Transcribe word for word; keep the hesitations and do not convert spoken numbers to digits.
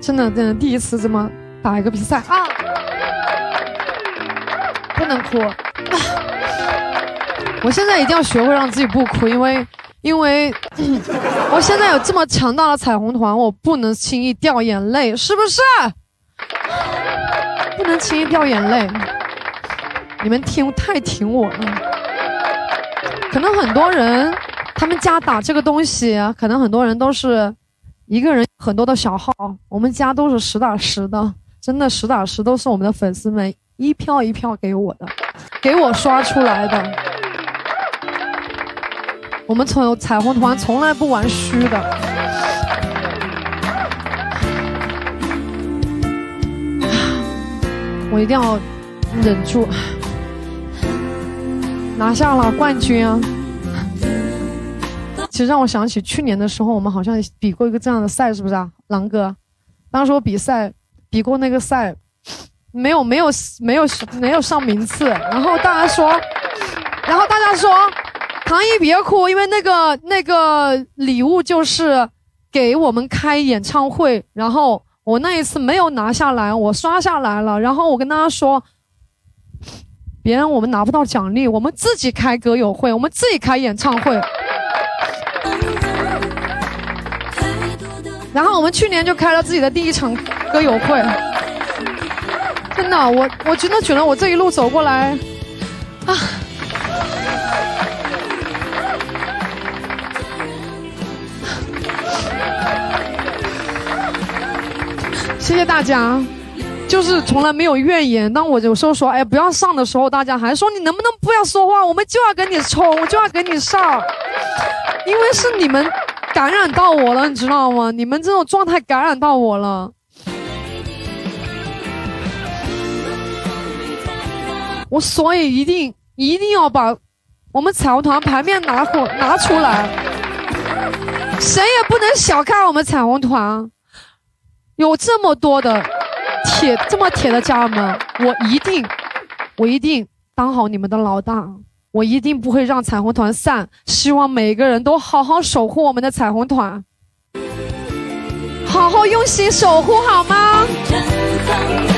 真的真的第一次这么打一个比赛啊！不能哭、啊，我现在一定要学会让自己不哭，因为因为、嗯、我现在有这么强大的彩虹团，我不能轻易掉眼泪，是不是？不能轻易掉眼泪，你们挺太挺我了。可能很多人他们家打这个东西，可能很多人都是一个人很多的小号，我们家都是实打实的，真的实打实都是我们的粉丝们一票一票给我的，给我刷出来的。我们从彩虹团从来不玩虚的。我一定要忍住，拿下了冠军啊！其实让我想起去年的时候，我们好像比过一个这样的赛，是不是啊，狼哥？当时我比赛比过那个赛，没有没有没有没有上名次，然后大家说，然后大家说，唐一别哭，因为那个那个礼物就是给我们开演唱会，然后我那一次没有拿下来，我刷下来了，然后我跟大家说，别人我们拿不到奖励，我们自己开歌友会，我们自己开演唱会。然后我们去年就开了自己的第一场歌友会，真的，我我真的觉得我这一路走过来，啊，谢谢大家，就是从来没有怨言。当我有时候说，哎，不要上的时候，大家还说你能不能不要说话，我们就要跟你冲，我就要跟你上，因为是你们感染到我了，你知道吗？你们这种状态感染到我了。我所以一定一定要把我们彩虹团牌面拿回拿出来，谁也不能小看我们彩虹团。有这么多的铁这么铁的家人们，我一定我一定当好你们的老大。我一定不会让彩虹团散，希望每个人都好好守护我们的彩虹团，好好用心守护好吗？